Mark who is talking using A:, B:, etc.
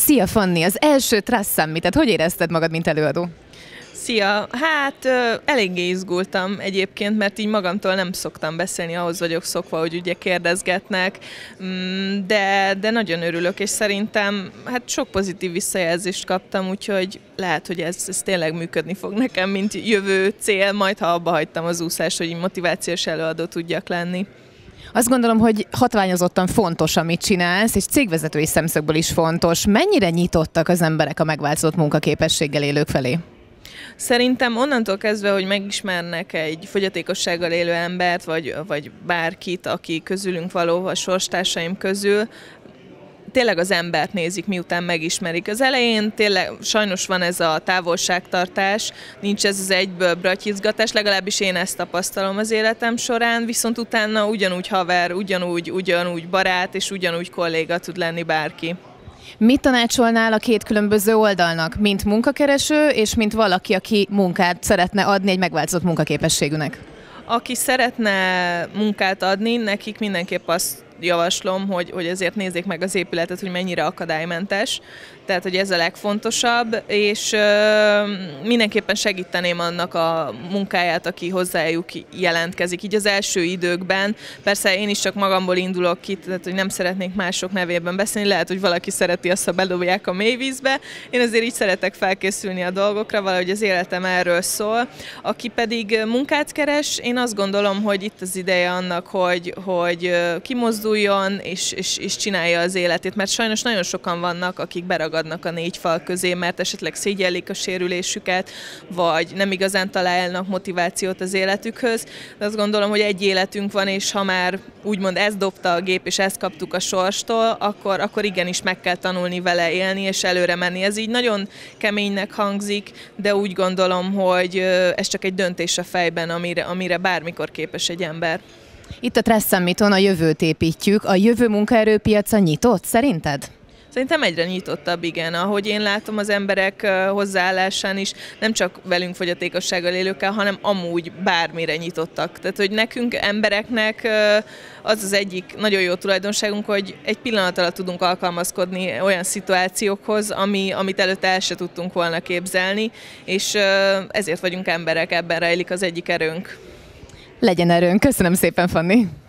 A: Szia Fanni, az első Trust Summit-et hogy érezted magad, mint előadó?
B: Szia! Hát eléggé izgultam egyébként, mert így magamtól nem szoktam beszélni, ahhoz vagyok szokva, hogy ugye kérdezgetnek, de nagyon örülök, és szerintem hát sok pozitív visszajelzést kaptam, úgyhogy lehet, hogy ez tényleg működni fog nekem, mint jövő cél, majd ha abba hagytam az úszást, hogy így motivációs előadó tudjak lenni.
A: Azt gondolom, hogy hatványozottan fontos, amit csinálsz, és cégvezetői szemszögből is fontos. Mennyire nyitottak az emberek a megváltozott munkaképességgel élők felé?
B: Szerintem onnantól kezdve, hogy megismernek egy fogyatékossággal élő embert, vagy bárkit, aki közülünk való, a sorstársaim közül, tényleg az embert nézik, miután megismerik. Az elején tényleg sajnos van ez a távolságtartás, nincs ez az egyből bratyizgatás, legalábbis én ezt tapasztalom az életem során, viszont utána ugyanúgy haver, ugyanúgy barát és ugyanúgy kolléga tud lenni bárki.
A: Mit tanácsolnál a két különböző oldalnak, mint munkakereső és mint valaki, aki munkát szeretne adni egy megváltozott munkaképességűnek?
B: Aki szeretne munkát adni, nekik mindenképp azt javaslom, hogy ezért nézzék meg az épületet, hogy mennyire akadálymentes, tehát hogy ez a legfontosabb, és mindenképpen segíteném annak a munkáját, aki hozzájuk jelentkezik. Így az első időkben, persze én is csak magamból indulok ki, tehát hogy nem szeretnék mások nevében beszélni, lehet, hogy valaki szereti azt, ha bedobják a mélyvízbe, én azért így szeretek felkészülni a dolgokra, valahogy az életem erről szól. Aki pedig munkát keres, én azt gondolom, hogy itt az ideje annak, hogy kimozduljon és csinálja az életét, mert sajnos nagyon sokan vannak, akik beragadnak a négy fal közé, mert esetleg szégyellik a sérülésüket, vagy nem igazán találnak motivációt az életükhöz. De azt gondolom, hogy egy életünk van, és ha már úgymond ezt dobta a gép, és ezt kaptuk a sorstól, akkor igenis meg kell tanulni vele élni, és előre menni. Ez így nagyon keménynek hangzik, de úgy gondolom, hogy ez csak egy döntés a fejben, amire bármikor képes egy ember.
A: Itt a Trust Summiton a jövőt építjük. A jövő munkaerőpiaca nyitott, szerinted?
B: Szerintem egyre nyitottabb, igen. Ahogy én látom az emberek hozzáállásán is, nem csak velünk fogyatékossággal élőkkel, hanem amúgy bármire nyitottak. Tehát, hogy nekünk embereknek az az egyik nagyon jó tulajdonságunk, hogy egy pillanat alatt tudunk alkalmazkodni olyan szituációkhoz, amit előtte el se tudtunk volna képzelni, és ezért vagyunk emberek, ebben rejlik az egyik erőnk.
A: Legyen erőnk. Köszönöm szépen, Fanni!